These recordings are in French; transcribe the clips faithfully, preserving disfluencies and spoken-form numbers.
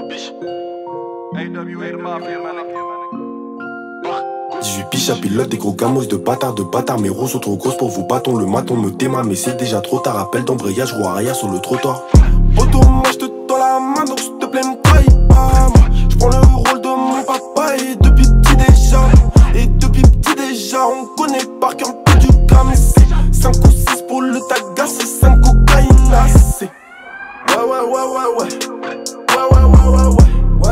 dix-huit piges à pilote, des gros gamos de bâtards, de bâtards. Mes roues sont trop grosses pour vous bâtons. Le maton me téma, mais c'est déjà trop tard. Appel d'embrayage, roue arrière sur le trottoir. Poto, moi je te tends la main, donc s'il te plaît, me trahis pas. Moi, je prends le rôle de mon papa et depuis petit déjà. Et depuis petit déjà, on connaît par cœur le peu du gramme. C'est cinq ou six pour le tagas, c'est cinq cocaïne. C'est ouais, ouais, ouais, ouais, ouais. Ouais, ouais, ouais, ouais, ouais. Ouais,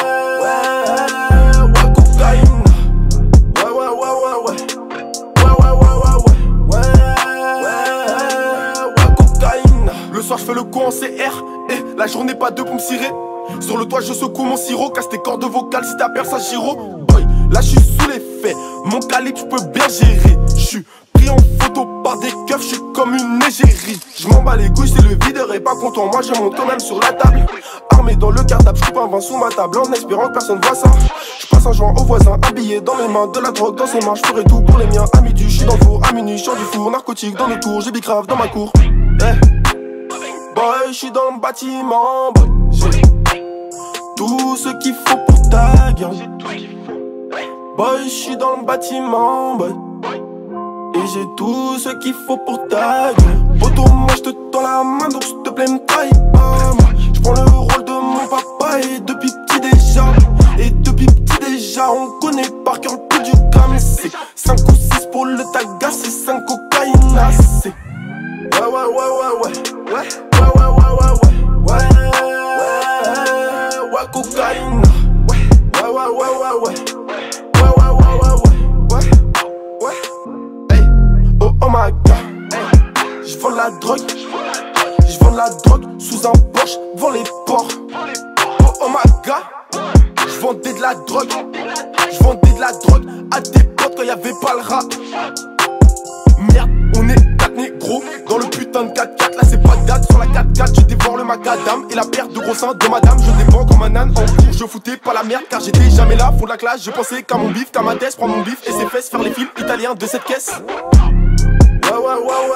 ouais, ouais, cocaïne. Ouais, ouais, ouais, ouais, ouais. Ouais, ouais, ouais, ouais, ouais. Ouais, ouais, ouais, cocaïne. Le soir, je fais le coup en C R. Et la journée, pas deux pour me cirer. Sur le toit, je secoue mon sirop. Casse tes cordes vocales si t'as perdu ça, Giro. Boy, là, je suis sous l'effet. Mon calibre, je peux bien gérer. Je suis pris en photo par des keufs, je suis comme une égérie. Je m'en bats les couilles, c'est le videur et pas content. Moi, je monte quand même sur la table. Armé dans le cartable, je coupe un vin sous ma table en espérant que personne voit ça. Je passe un joint au voisin, un billet dans mes mains, de la drogue dans ses mains. Je ferai tout pour les miens. À midi, je suis dans le four, à minuit, je sors du four. Narcotique dans le tour, j'ai bicrave dans ma cour. Hey. Boy, je suis dans le bâtiment, boy. J'ai tout ce qu'il faut pour ta gueule. Boy, je suis dans le bâtiment, boy. Et j'ai tout ce qu'il faut pour ta gueule. Poto, moi je te tends la main, donc s'il te plaît, me trahis pas. Moi, je prends le rôle de mon papa et depuis petit déjà. Et depuis petit déjà, on connaît par cœur le peu du gramme. C'est cinq ou six pour le tagas, c'est cinq cocaïne. C'est ouais, ouais, ouais, ouais, ouais. Ouais, ouais, ouais, ouais, ouais, ouais. Ouais, ouais, cocaïne. Ouais, ouais, ouais, ouais, ouais. Ouais, ouais, ouais, ouais, ouais. Ouais, ouais. Hey, oh, oh my god. Hey, j'vends la drogue. J'vends la drogue sous un Porsche, devant les ports. Oh, oh my god. J'vendais de la drogue. J'vendais de la drogue à des potes quand y'avait pas le rap. Merde, on est quatre négros dans le putain de quatre quatre. Là c'est pas de date, sur la quatre quatre je dévore le macadam. Et la perte de gros seins de madame, je dépends comme un âne. En cours je foutais pas la merde car j'étais jamais là. Fond de la classe, je pensais qu'à mon bif, qu'à ma tête. Prends mon bif et ses fesses, faire les films italiens de cette caisse. Ouais ouais ouais